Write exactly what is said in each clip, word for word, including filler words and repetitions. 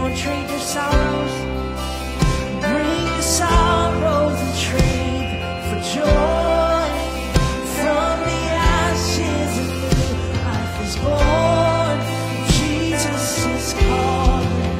on, trade your sorrows. Bring your sorrows and trade for joy. From the ashes a new life is born. Jesus is calling.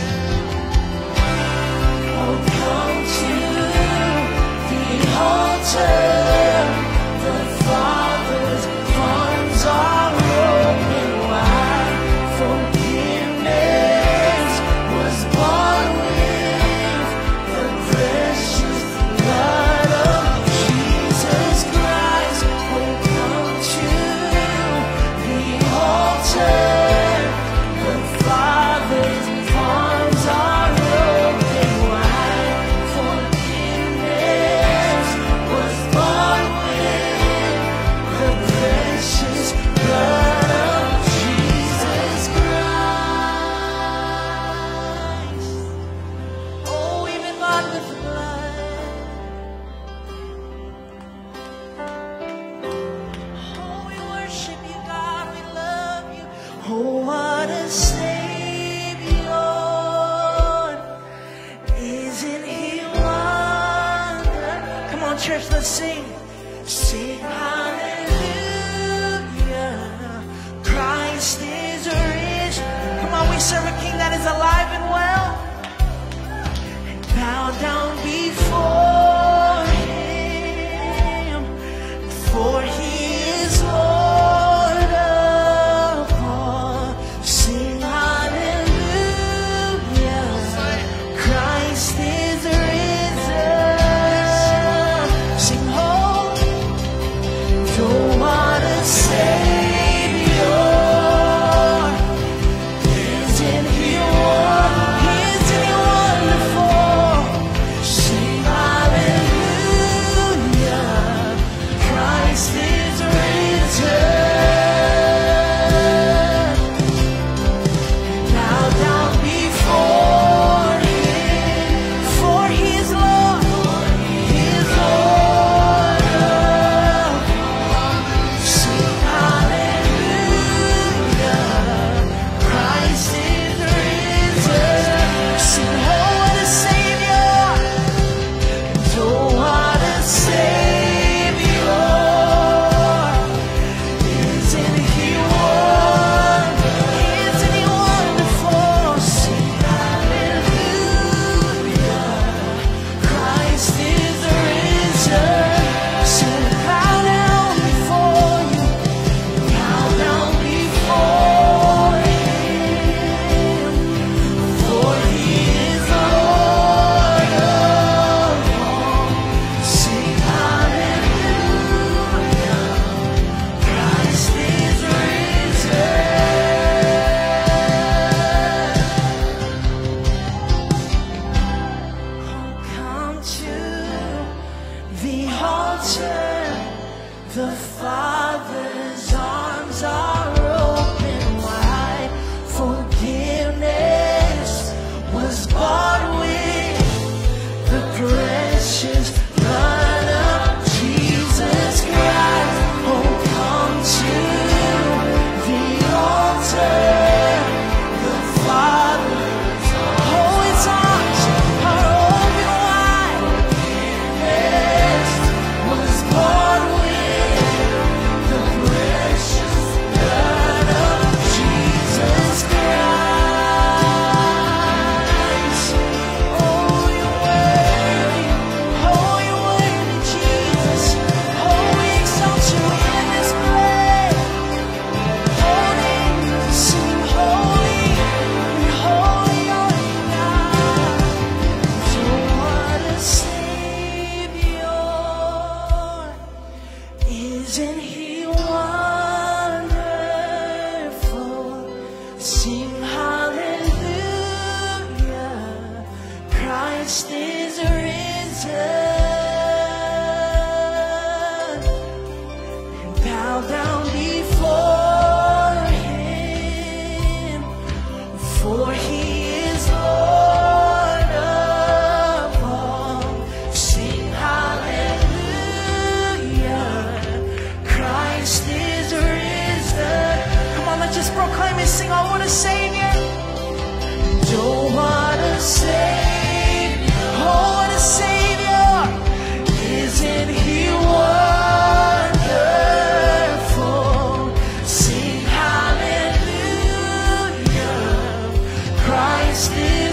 Oh, come to the altar. The Father's arms are open wide. Forgiveness was bought with the precious blood of Jesus Christ. Oh, come to the altar. The Father's arms are open wide. Forgiveness was bought with the precious blood of Jesus Christ. Oh, we've been bought with the blood. Oh, we worship you, God. We love you. Oh, what a Savior. Isn't he wonderful? Come on, church, let's sing. Sing hallelujah. Christ is risen. Come on, we serve a King that is alive and well. And bow down before him, for he is Lord of all. Sing hallelujah. Christ is risen. Sing holy. Oh, what a Savior. Isn't he wonderful? Isn't he wonderful? Sing hallelujah. Christ is risen. Bow down before him, for he is Lord. He is Lord of Sing hallelujah. Christ is risen. Sing, oh, what a Savior. And oh, what a Savior. Isn't he wonderful? Isn't he wonderful? Sing hallelujah. Christ is risen. Sing, bow down before you. Bow down before him, for he is Lord of all. Sing hallelujah. Christ is risen. Come to the altar. The Father's arms are open wide. Forgiveness was bought with the precious blood of Jesus Christ. Oh, come to the altar. The Father's holy arms are open wide. Forgiveness was bought with the precious blood of Jesus Christ. Oh, you're worthy. Oh, you're worthy, Jesus. Oh, we exalt you in this place. Holy, sing holy, and holy are you, God. So what a Savior. Isn't he wonderful? Sing hallelujah. Christ is risen. And bow down before him, for he is Lord of all. Sing hallelujah. Christ is risen. Come on, let's just proclaim and sing, oh, what a Savior. Oh, what Savior. Oh, what a Savior. Isn't He wonderful? Sing hallelujah. Christ is